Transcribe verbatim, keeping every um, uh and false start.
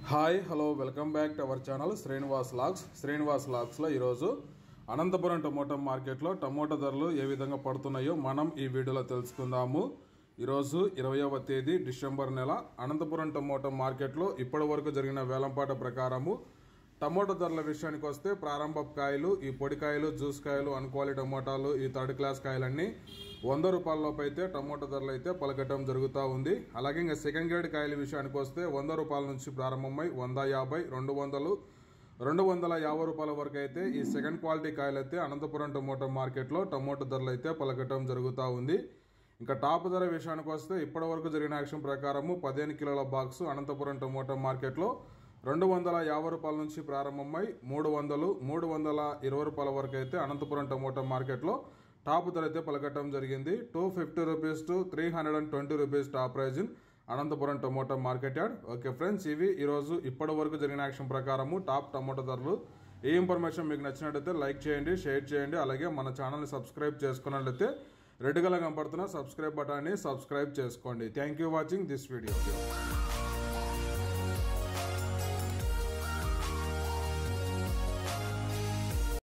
Hi hello welcome back to our channel Srinivas logs Srinivas లాగ్స్లో ఈరోజు Anantapur tomato మార్కెట్లో టమోటా ధరలు ఏ విధంగా పడుతున్నాయో మనం ఈ వీడియోలో తెలుసుకుందాము। ఈరోజు ఇరవైవ తేదీ డిసెంబర్ నెల అనంతపురం టమోటా మార్కెట్లో ఇప్పటి వరకు జరిగిన వేలంపాట ప్రకారము టమోటా ధరల విషయానికి వస్తే ప్రారంభ కాయలు ఈ పొడికాయలు జ్యూస్ కాయలు అన్క్వాలిటీ టమోటాలు ఈ థర్డ్ క్లాస్ కాయలన్నీ వంద రూపాయల లోపు అయితే టమోటా ధరలు అయితే పలకటం జరుగుతూ ఉంది। అలాగే ఇంకా సెకండ్ గ్రేడ్ కాయల విషయానికి వస్తే వంద రూపాయల నుంచి ప్రారంభమై వంద యాభై రెండు వందలు రెండు వందల యాభై రూపాయల వరకు అయితే ఈ సెకండ్ క్వాలిటీ కాయలు అయితే అనంతపురం టమోటా మార్కెట్లో టమోటా ధరలు అయితే పలకటం జరుగుతూ ఉంది। ఇంకా టాప్ ధర విషయానికి వస్తే ఇప్పటి వరకు జరిగిన యాక్షన్ ప్రకారము పదిహేను కిలోల బాక్స్ అనంతపురం టమోటా మార్కెట్లో రెండు వందల యాభై రూపాయల నుంచి ప్రారంభమై మూడు వందలు మూడు వందల ఇరవై రూపాయల వరకు అయితే అనంతపురం టమోటా మార్కెట్లో టాప్ ధర అయితే పలకటం జరిగింది। Two fifty rupees to three hundred and twenty rupees top prize in Anantapur tomato market yard. Okay friends, ఇవి ఈరోజు ఇప్పటి వరకు జరిగిన యాక్షన్ ప్రకారము టాప్ టమోటా ధరలు। ఈ ఇన్ఫర్మేషన్ మీకు నచ్చినట్లయితే లైక్ చేయండి, షేర్ చేయండి, అలాగే మన ఛానల్ని సబ్స్క్రైబ్ చేసుకున్నట్లయితే రెడ్ కలర్ కనపడుతున్న సబ్స్క్రైబ్ బటన్ని సబ్స్క్రైబ్ చేసుకోండి। Thank you watching this video.